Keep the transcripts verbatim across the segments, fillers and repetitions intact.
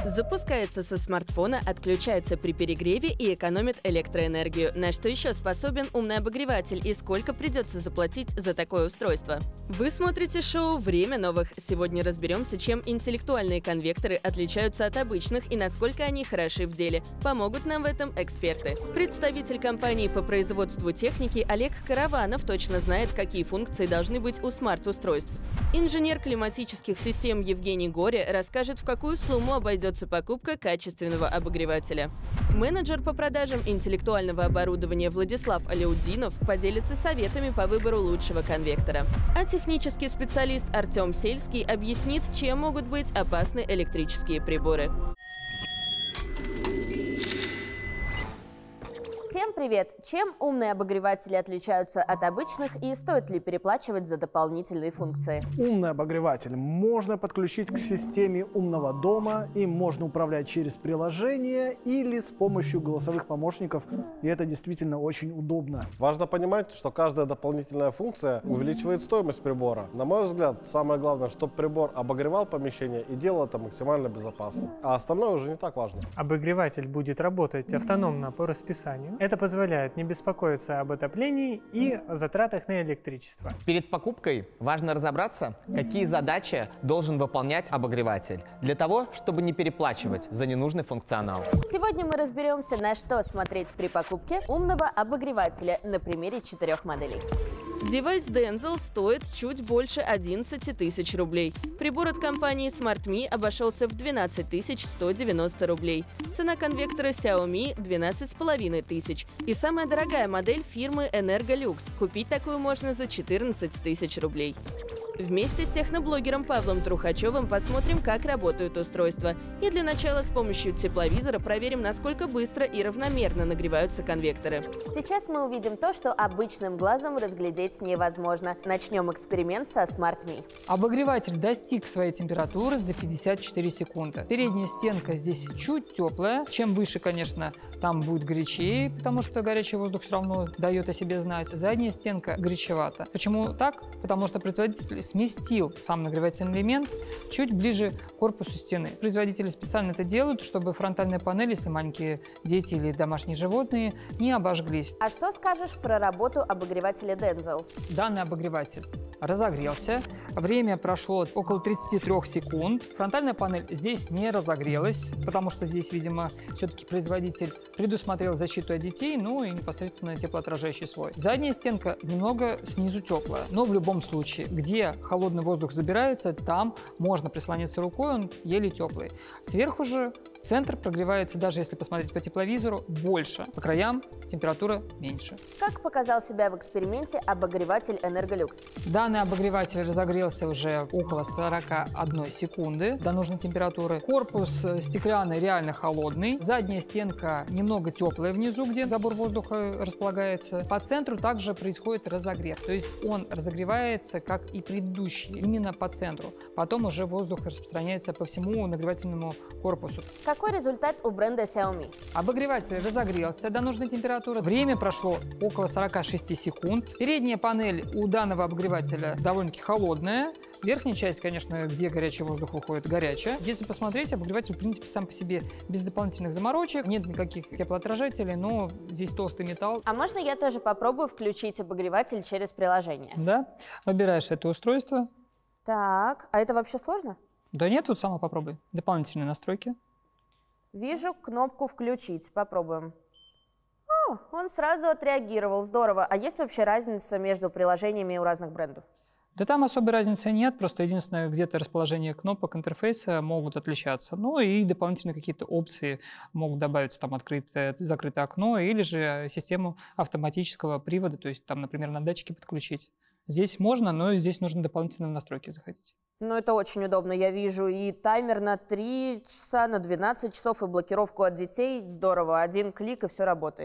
Запускается со смартфона, отключается при перегреве и экономит электроэнергию. На что еще способен умный обогреватель и сколько придется заплатить за такое устройство? Вы смотрите шоу «Время новых». Сегодня разберемся, чем интеллектуальные конвекторы отличаются от обычных и насколько они хороши в деле. Помогут нам в этом эксперты. Представитель компании по производству техники Олег Караванов точно знает, какие функции должны быть у смарт-устройств. Инженер климатических систем Евгений Горе расскажет, в какую сумму обойдется покупка качественного обогревателя. Менеджер по продажам интеллектуального оборудования Владислав Аляутдинов поделится советами по выбору лучшего конвектора. А технический специалист Артем Сельский объяснит, чем могут быть опасны электрические приборы. Всем привет! Чем умные обогреватели отличаются от обычных и стоит ли переплачивать за дополнительные функции? Умный обогреватель можно подключить к системе умного дома, им можно управлять через приложение или с помощью голосовых помощников, и это действительно очень удобно. Важно понимать, что каждая дополнительная функция увеличивает стоимость прибора. На мой взгляд, самое главное, чтобы прибор обогревал помещение и делал это максимально безопасно. А остальное уже не так важно. Обогреватель будет работать автономно по расписанию. Это позволяет не беспокоиться об отоплении и затратах на электричество. Перед покупкой важно разобраться, какие задачи должен выполнять обогреватель, для того, чтобы не переплачивать за ненужный функционал. Сегодня мы разберемся, на что смотреть при покупке умного обогревателя на примере четырех моделей. Девайс Denzel стоит чуть больше одиннадцати тысяч рублей. Прибор от компании SmartMe обошелся в двенадцать тысяч сто девяносто рублей. Цена конвектора Xiaomi – двенадцать с половиной тысяч. И самая дорогая модель фирмы Energolux. Купить такую можно за четырнадцать тысяч рублей. Вместе с техноблогером Павлом Трухачевым посмотрим, как работают устройства. И для начала с помощью тепловизора проверим, насколько быстро и равномерно нагреваются конвекторы. Сейчас мы увидим то, что обычным глазом разглядеть невозможно. Начнем эксперимент со SmartMe. Обогреватель достиг своей температуры за пятьдесят четыре секунды. Передняя стенка здесь чуть теплая. Чем выше, конечно, там будет горячее, потому что горячий воздух все равно дает о себе знать. Задняя стенка горячевата. Почему так? Потому что производитель сместил сам нагревательный элемент чуть ближе к корпусу стены. Производители специально это делают, чтобы фронтальная панель, если маленькие дети или домашние животные, не обожглись. А что скажешь про работу обогревателя Denzel? Данный обогреватель разогрелся. Время прошло около тридцати трёх секунд. Фронтальная панель здесь не разогрелась, потому что здесь, видимо, все-таки производитель предусмотрел защиту от детей, ну и непосредственно теплоотражающий слой. Задняя стенка немного снизу теплая, но в любом случае, где холодный воздух забирается, там можно прислониться рукой, он еле теплый. Сверху же центр прогревается, даже если посмотреть по тепловизору, больше. По краям температура меньше. Как показал себя в эксперименте обогреватель Energolux? Данный обогреватель разогрелся уже около сорока одной секунды до нужной температуры. Корпус стеклянный реально холодный. Задняя стенка немного теплая внизу, где забор воздуха располагается. По центру также происходит разогрев. То есть он разогревается, как и предыдущий, именно по центру. Потом уже воздух распространяется по всему нагревательному корпусу. Какой результат у бренда Xiaomi? Обогреватель разогрелся до нужной температуры. Время прошло около сорока шести секунд. Передняя панель у данного обогревателя довольно-таки холодная. Верхняя часть, конечно, где горячий воздух выходит, горячая. Если посмотреть, обогреватель, в принципе, сам по себе без дополнительных заморочек. Нет никаких теплоотражателей, но здесь толстый металл. А можно я тоже попробую включить обогреватель через приложение? Да. Выбираешь это устройство. Так, а это вообще сложно? Да нет, тут сама попробуй. Дополнительные настройки. Вижу кнопку «Включить». Попробуем. О, он сразу отреагировал. Здорово. А есть вообще разница между приложениями у разных брендов? Да там особой разницы нет, просто единственное, где-то расположение кнопок интерфейса могут отличаться. Ну и дополнительные какие-то опции могут добавиться, там открытое, закрытое окно или же систему автоматического привода, то есть там, например, на датчике подключить. Здесь можно, но здесь нужно дополнительные настройки заходить. Ну, это очень удобно. Я вижу и таймер на три часа, на двенадцать часов, и блокировку от детей. Здорово. Один клик, и все работает.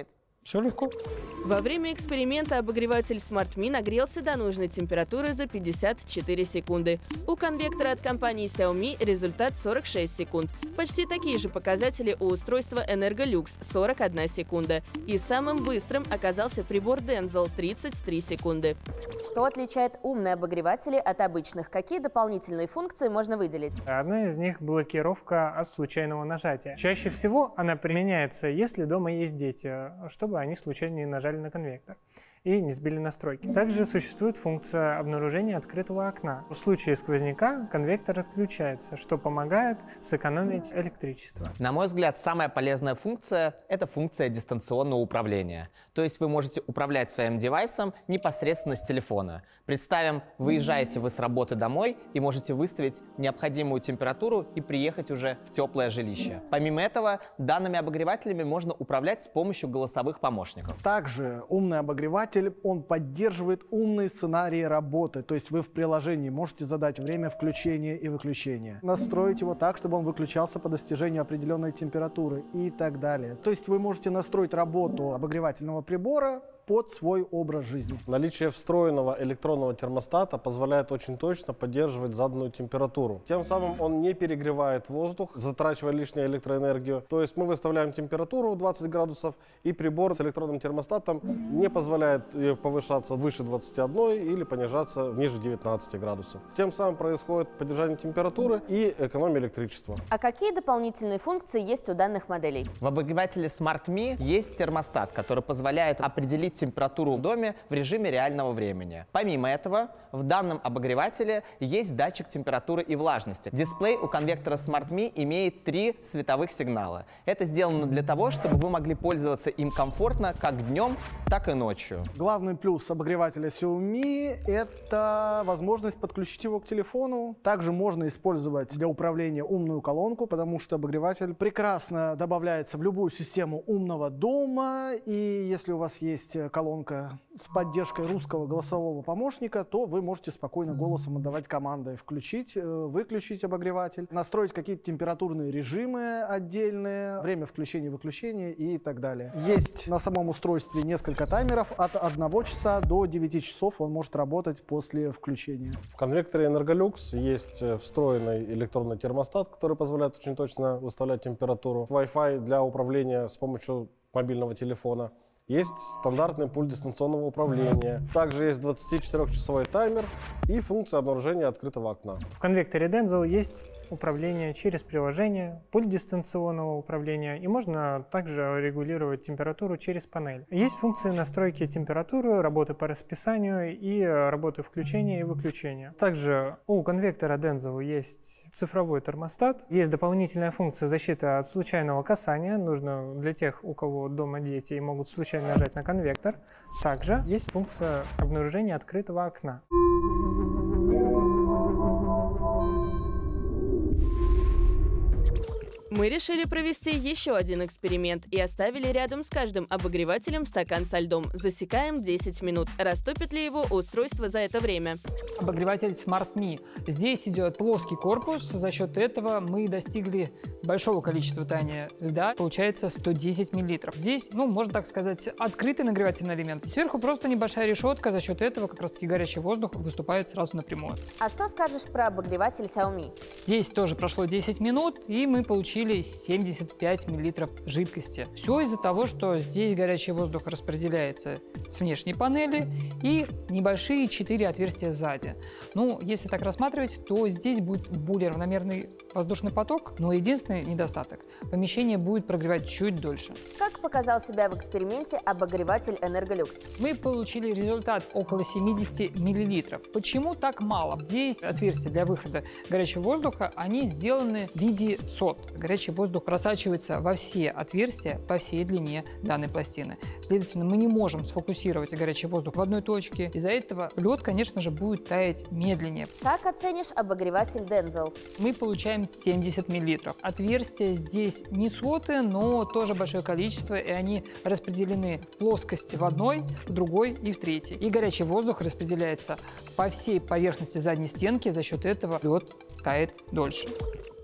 Все легко. Во время эксперимента обогреватель SmartMe нагрелся до нужной температуры за пятьдесят четыре секунды. У конвектора от компании Xiaomi результат сорок шесть секунд. Почти такие же показатели у устройства EnergoLux – сорок одна секунда. И самым быстрым оказался прибор Denzel – тридцать три секунды. Что отличает умные обогреватели от обычных? Какие дополнительные функции можно выделить? Одна из них – блокировка от случайного нажатия. Чаще всего она применяется, если дома есть дети, чтобы они случайно не нажали на конвектор и не сбили настройки. Также существует функция обнаружения открытого окна. В случае сквозняка конвектор отключается, что помогает сэкономить электричество. На мой взгляд, самая полезная функция – это функция дистанционного управления. То есть вы можете управлять своим девайсом непосредственно с телефона. Представим, выезжаете вы с работы домой и можете выставить необходимую температуру и приехать уже в теплое жилище. Помимо этого, данными обогревателями можно управлять с помощью голосовых помощников. Также умный обогреватель, он поддерживает умные сценарии работы. То есть вы в приложении можете задать время включения и выключения, настроить его так, чтобы он выключался по достижению определенной температуры и так далее. То есть вы можете настроить работу обогревательного прибора под свой образ жизни. Наличие встроенного электронного термостата позволяет очень точно поддерживать заданную температуру. Тем самым он не перегревает воздух, затрачивая лишнюю электроэнергию. То есть мы выставляем температуру двадцать градусов, и прибор с электронным термостатом не позволяет ее повышаться выше двадцати одной или понижаться ниже девятнадцати градусов. Тем самым происходит поддержание температуры и экономия электричества. А какие дополнительные функции есть у данных моделей? В обогревателе SmartMe есть термостат, который позволяет определить температуру в доме в режиме реального времени. Помимо этого, в данном обогревателе есть датчик температуры и влажности. Дисплей у конвектора SmartMe имеет три световых сигнала. Это сделано для того, чтобы вы могли пользоваться им комфортно как днем, так и ночью. Главный плюс обогревателя Xiaomi – это возможность подключить его к телефону. Также можно использовать для управления умную колонку, потому что обогреватель прекрасно добавляется в любую систему умного дома. И если у вас есть колонка с поддержкой русского голосового помощника, то вы можете спокойно голосом отдавать команды: включить, выключить обогреватель, настроить какие-то температурные режимы отдельные, время включения-выключения и так далее. Есть на самом устройстве несколько таймеров. От одного часа до девяти часов он может работать после включения. В конвекторе EnergoLux есть встроенный электронный термостат, который позволяет очень точно выставлять температуру. Wi-Fi для управления с помощью мобильного телефона. Есть стандартный пульт дистанционного управления. Также есть двадцатичетырёхчасовой таймер и функция обнаружения открытого окна. В конвекторе Denzel есть управление через приложение, пульт дистанционного управления, и можно также регулировать температуру через панель. Есть функции настройки температуры, работы по расписанию и работы включения и выключения. Также у конвектора Denzel есть цифровой термостат, есть дополнительная функция защиты от случайного касания, нужно для тех, у кого дома дети и могут случайно нажать на конвектор. Также есть функция обнаружения открытого окна. Мы решили провести еще один эксперимент и оставили рядом с каждым обогревателем стакан со льдом. Засекаем десять минут. Растопит ли его устройство за это время? Обогреватель SmartMe. Здесь идет плоский корпус. За счет этого мы достигли большого количества таяния льда. Получается сто десять миллилитров. Здесь, ну, можно так сказать, открытый нагревательный элемент. Сверху просто небольшая решетка. За счет этого как раз-таки горячий воздух выступает сразу напрямую. А что скажешь про обогреватель Xiaomi? Здесь тоже прошло десять минут, и мы получили семьдесят пять миллилитров жидкости. Все из-за того, что здесь горячий воздух распределяется с внешней панели и небольшие четыре отверстия сзади. Ну, если так рассматривать, то здесь будет более равномерный воздушный поток, но единственный недостаток – помещение будет прогревать чуть дольше. Как показал себя в эксперименте обогреватель EnergoLux? Мы получили результат около семидесяти миллилитров. Почему так мало? Здесь отверстия для выхода горячего воздуха, они сделаны в виде сот. Горячий воздух просачивается во все отверстия по всей длине данной пластины. Следовательно, мы не можем сфокусировать горячий воздух в одной точке. Из-за этого лед, конечно же, будет таять медленнее. Как оценишь обогреватель Denzel? Мы получаем семьдесят миллилитров. Отверстия здесь не соты, но тоже большое количество, и они распределены в плоскости в одной, в другой и в третьей. И горячий воздух распределяется по всей поверхности задней стенки, за счет этого лед тает дольше.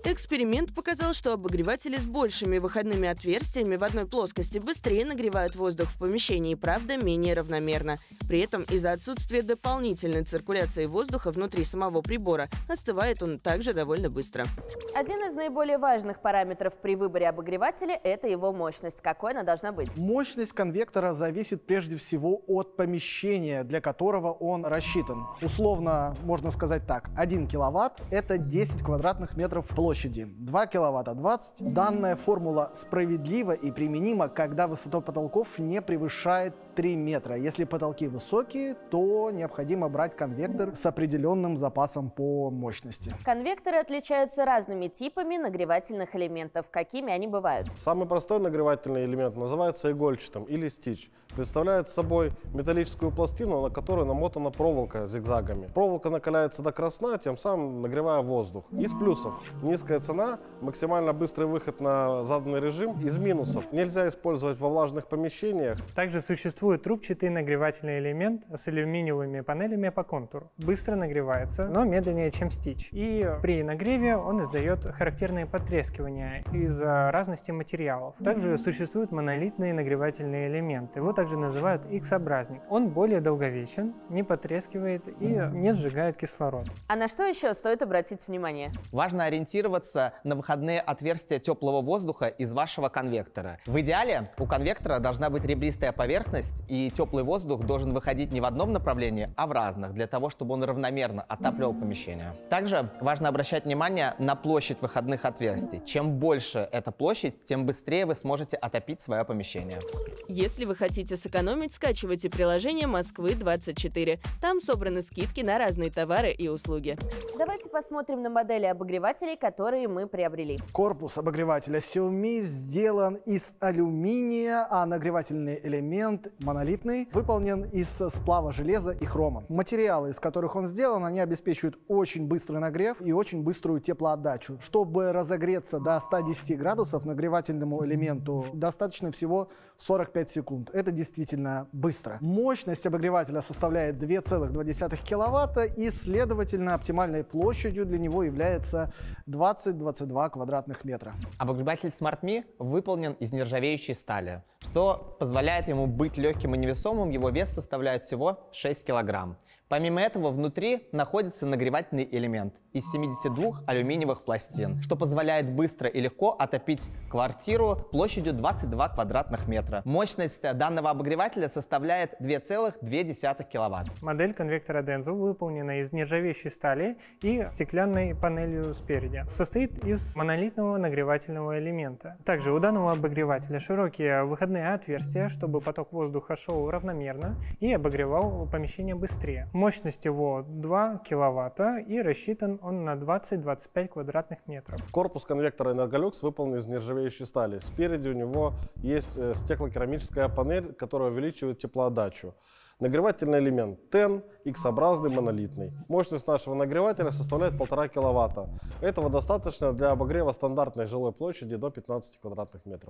Эксперимент показал, что обогреватели с большими выходными отверстиями в одной плоскости быстрее нагревают воздух в помещении, правда, менее равномерно. При этом из-за отсутствия дополнительной циркуляции воздуха внутри самого прибора остывает он также довольно быстро. Один из наиболее важных параметров при выборе обогревателя – это его мощность. Какой она должна быть? Мощность конвектора зависит прежде всего от помещения, для которого он рассчитан. Условно можно сказать так: один киловатт – это десять квадратных метров площади, два киловатта – двадцать. Данная формула справедлива и применима, когда высота потолков не превышает три метра. Если потолки высокие, то необходимо брать конвектор с определенным запасом по мощности. Конвекторы отличаются разными типами нагревательных элементов. Какими они бывают? Самый простой нагревательный элемент называется игольчатым или стич. Представляет собой металлическую пластину, на которую намотана проволока зигзагами. Проволока накаляется до красна, тем самым нагревая воздух. Из плюсов – низкая цена, максимально быстрый выход на заданный режим. Из минусов – нельзя использовать во влажных помещениях. Также существует трубчатый нагревательный элемент с алюминиевыми панелями по контуру. Быстро нагревается, но медленнее, чем стич. И при нагреве он издает характерные потрескивания из-за разности материалов. Также существуют монолитные нагревательные элементы. Его также называют X-образник. Он более долговечен, не потрескивает и не сжигает кислород. А на что еще стоит обратить внимание? Важно ориентироваться на выходные отверстия теплого воздуха из вашего конвектора. В идеале у конвектора должна быть ребристая поверхность, и теплый воздух должен выходить не в одном направлении, а в разных, для того, чтобы он равномерно отапливал помещение. Также важно обращать внимание на площадь выходных отверстий. Чем больше эта площадь, тем быстрее вы сможете отопить свое помещение. Если вы хотите сэкономить, скачивайте приложение Москвы двадцать четыре. Там собраны скидки на разные товары и услуги. Давайте посмотрим на модели обогревателей, которые мы приобрели. Корпус обогревателя Xiaomi сделан из алюминия, а нагревательный элемент монолитный, выполнен из сплава железа и хрома. Материалы, из которых он сделан, они обеспечивают очень быстрый нагрев и очень быструю теплоотдачу. Чтобы разогреться до ста десяти градусов нагревательному элементу, достаточно всего сорок пять секунд. Это действительно быстро. Мощность обогревателя составляет две целых две десятых киловатта, и, следовательно, оптимальной площадью для него является двадцать — двадцать два квадратных метра. Обогреватель SmartMe выполнен из нержавеющей стали, что позволяет ему быть легким и невесомым. Его вес составляет всего шесть килограмм. Помимо этого, внутри находится нагревательный элемент из семидесяти двух алюминиевых пластин, что позволяет быстро и легко отопить квартиру площадью двадцать два квадратных метра. Мощность данного обогревателя составляет две целых две десятых киловатт. Модель конвектора Denso выполнена из нержавеющей стали и стеклянной панелью спереди. Состоит из монолитного нагревательного элемента. Также у данного обогревателя широкие выходные отверстия, чтобы поток воздуха шел равномерно и обогревал помещение быстрее. Мощность его два киловатта, и рассчитан он на двадцать — двадцать пять квадратных метров. Корпус конвектора Энерголюкс выполнен из нержавеющей стали. Спереди у него есть стеклокерамическая панель, которая увеличивает теплоотдачу. Нагревательный элемент тен, X-образный, монолитный. Мощность нашего нагревателя составляет полтора киловатта. Этого достаточно для обогрева стандартной жилой площади до пятнадцати квадратных метров.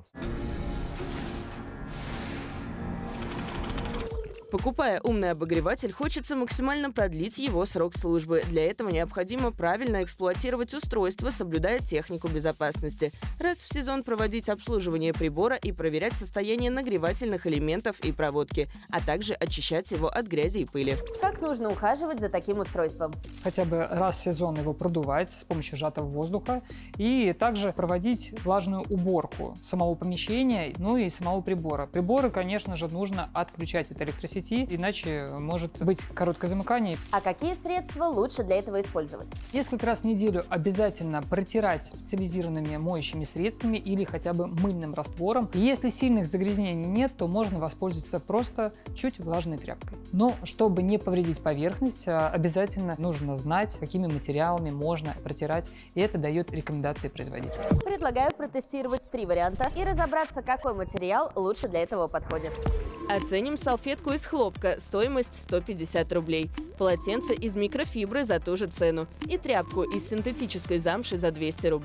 Покупая умный обогреватель, хочется максимально продлить его срок службы. Для этого необходимо правильно эксплуатировать устройство, соблюдая технику безопасности. Раз в сезон проводить обслуживание прибора и проверять состояние нагревательных элементов и проводки, а также очищать его от грязи и пыли. Как нужно ухаживать за таким устройством? Хотя бы раз в сезон его продувать с помощью сжатого воздуха и также проводить влажную уборку самого помещения, ну и самого прибора. Приборы, конечно же, нужно отключать от электросети, иначе может быть короткое замыкание. А какие средства лучше для этого использовать? Несколько раз в неделю обязательно протирать специализированными моющими средствами или хотя бы мыльным раствором. И если сильных загрязнений нет, то можно воспользоваться просто чуть влажной тряпкой. Но чтобы не повредить поверхность, обязательно нужно знать, какими материалами можно протирать, и это дает рекомендации производителя. Предлагаю протестировать три варианта и разобраться, какой материал лучше для этого подходит. Оценим салфетку из хлопка, стоимость сто пятьдесят рублей, полотенце из микрофибры за ту же цену и тряпку из синтетической замши за двести рублей.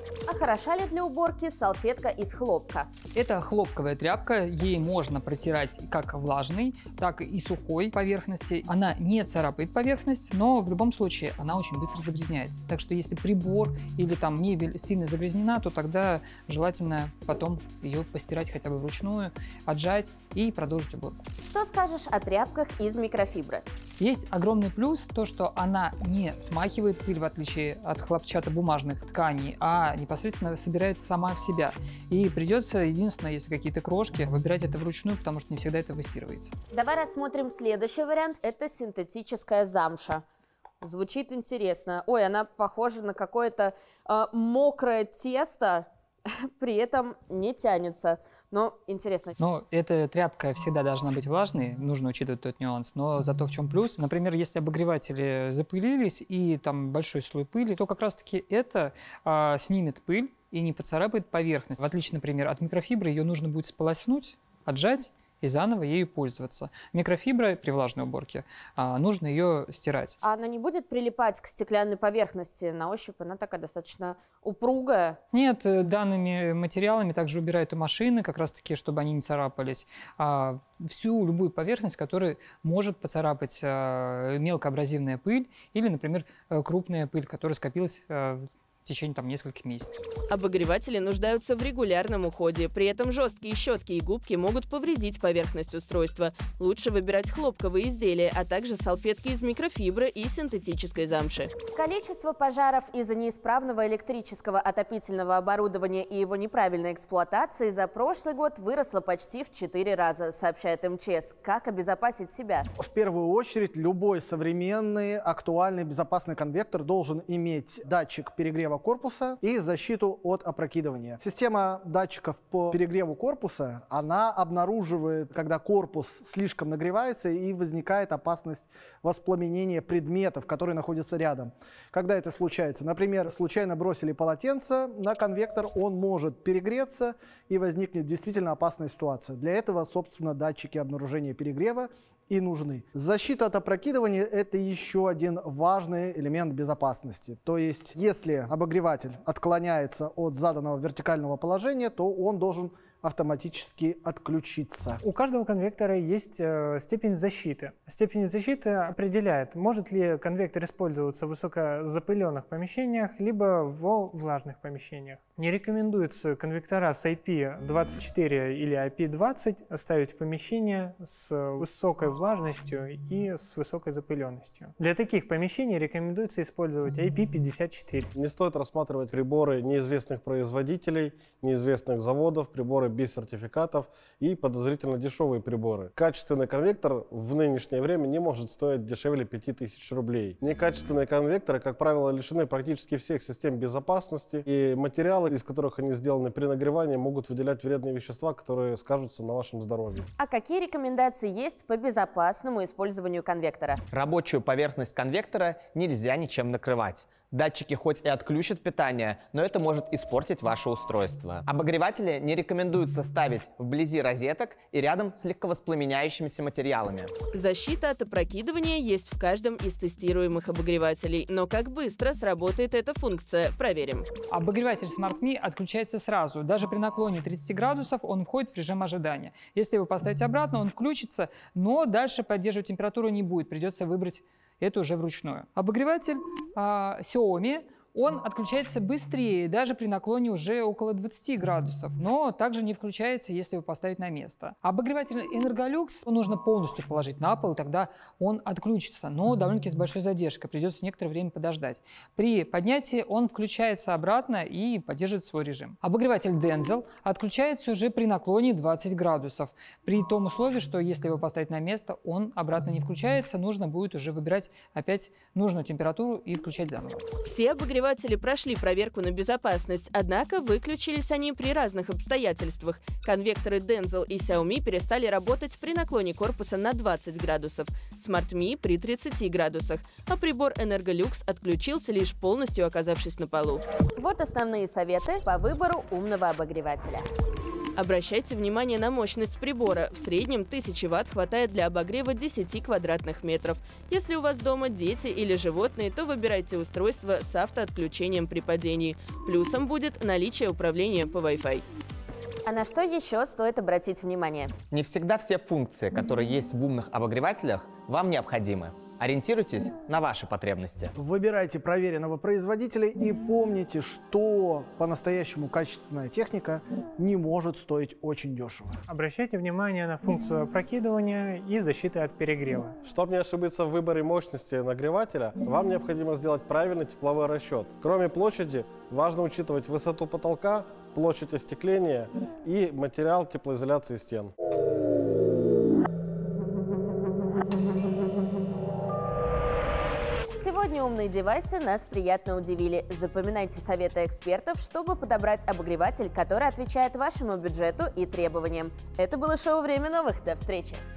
А хороша ли для уборки салфетка из хлопка? Это хлопковая тряпка, ей можно протирать как влажной, так и сухой поверхности. Она не царапает поверхность, но в любом случае она очень быстро загрязняется. Так что если прибор или там мебель сильно загрязнена, то тогда желательно потом ее постирать хотя бы вручную, отжать и продолжить уборку. Что скажешь о тряпках из микрофибры? Есть огромный плюс, то что она не смахивает пыль, в отличие от хлопчатобумажных тканей, а непосредственно собирается сама в себя. И придется, единственное, если какие-то крошки, выбирать это вручную, потому что не всегда это выстирывается. Давай рассмотрим следующий вариант. Это синтетическая замша. Звучит интересно. Ой, она похожа на какое-то э, мокрое тесто, при этом не тянется. Но интересно. Но эта тряпка всегда должна быть влажной, нужно учитывать тот нюанс. Но зато в чем плюс? Например, если обогреватели запылились и там большой слой пыли, то как раз-таки это а, снимет пыль и не поцарапает поверхность. В отличие, например, от микрофибры, ее нужно будет сполоснуть, отжать и заново ею пользоваться. Микрофибра при влажной уборке а, нужно ее стирать. А она не будет прилипать к стеклянной поверхности? На ощупь она такая достаточно упругая. Нет, данными материалами также убирают и машины, как раз таки, чтобы они не царапались. А, всю любую поверхность, которая может поцарапать а, мелкоабразивная пыль или, например, крупная пыль, которая скопилась а, в течение там нескольких месяцев. Обогреватели нуждаются в регулярном уходе. При этом жесткие щетки и губки могут повредить поверхность устройства. Лучше выбирать хлопковые изделия, а также салфетки из микрофибры и синтетической замши. Количество пожаров из-за неисправного электрического отопительного оборудования и его неправильной эксплуатации за прошлый год выросло почти в четыре раза, сообщает эм че эс. Как обезопасить себя? В первую очередь, любой современный, актуальный, безопасный конвектор должен иметь датчик перегрева корпуса и защиту от опрокидывания. Система датчиков по перегреву корпуса, она обнаруживает, когда корпус слишком нагревается и возникает опасность воспламенения предметов, которые находятся рядом. Когда это случается? Например, случайно бросили полотенце на конвектор, он может перегреться и возникнет действительно опасная ситуация. Для этого, собственно, датчики обнаружения перегрева и нужны. Защита от опрокидывания – это еще один важный элемент безопасности. То есть, если обогреватель отклоняется от заданного вертикального положения, то он должен автоматически отключиться. У каждого конвектора есть э, степень защиты. Степень защиты определяет, может ли конвектор использоваться в высокозапыленных помещениях, либо во влажных помещениях. Не рекомендуется конвектора с ай пи двадцать четыре или ай пи двадцать ставить в помещение с высокой влажностью и с высокой запыленностью. Для таких помещений рекомендуется использовать ай пи пятьдесят четыре. Не стоит рассматривать приборы неизвестных производителей, неизвестных заводов, приборы без сертификатов и подозрительно дешевые приборы. Качественный конвектор в нынешнее время не может стоить дешевле пяти тысяч рублей. Некачественные конвекторы, как правило, лишены практически всех систем безопасности, и материалы, из которых они сделаны, при нагревании могут выделять вредные вещества, которые скажутся на вашем здоровье. А какие рекомендации есть по безопасному использованию конвектора? Рабочую поверхность конвектора нельзя ничем накрывать. Датчики хоть и отключат питание, но это может испортить ваше устройство. Обогреватели не рекомендуется ставить вблизи розеток и рядом с легковоспламеняющимися материалами. Защита от опрокидывания есть в каждом из тестируемых обогревателей. Но как быстро сработает эта функция, проверим. Обогреватель SmartMe отключается сразу. Даже при наклоне тридцати градусов он входит в режим ожидания. Если вы поставите обратно, он включится, но дальше поддерживать температуру не будет. Придется выбрать это уже вручную. Обогреватель а, Xiaomi, он отключается быстрее, даже при наклоне уже около двадцати градусов, но также не включается, если его поставить на место. Обогреватель Energolux нужно полностью положить на пол, и тогда он отключится, но довольно-таки с большой задержкой, придется некоторое время подождать. При поднятии он включается обратно и поддерживает свой режим. Обогреватель Denzel отключается уже при наклоне двадцати градусов, при том условии, что если его поставить на место, он обратно не включается, нужно будет уже выбирать опять нужную температуру и включать заново. Все обогреватели прошли проверку на безопасность, однако выключились они при разных обстоятельствах. Конвекторы Denzel и Xiaomi перестали работать при наклоне корпуса на двадцать градусов, SmartMe при тридцати градусах, а прибор Energolux отключился, лишь полностью оказавшись на полу. Вот основные советы по выбору умного обогревателя. Обращайте внимание на мощность прибора. В среднем тысячи ватт хватает для обогрева десяти квадратных метров. Если у вас дома дети или животные, то выбирайте устройство с автоотключением при падении. Плюсом будет наличие управления по Wi-Fi. А на что еще стоит обратить внимание? Не всегда все функции, которые есть в умных обогревателях, вам необходимы. Ориентируйтесь на ваши потребности. Выбирайте проверенного производителя и помните, что по-настоящему качественная техника не может стоить очень дешево. Обращайте внимание на функцию опрокидывания и защиты от перегрева. Чтобы не ошибиться в выборе мощности нагревателя, вам необходимо сделать правильный тепловой расчет. Кроме площади, важно учитывать высоту потолка, площадь остекления и материал теплоизоляции стен. Сегодня умные девайсы нас приятно удивили. Запоминайте советы экспертов, чтобы подобрать обогреватель, который отвечает вашему бюджету и требованиям. Это было шоу «Время новых». До встречи!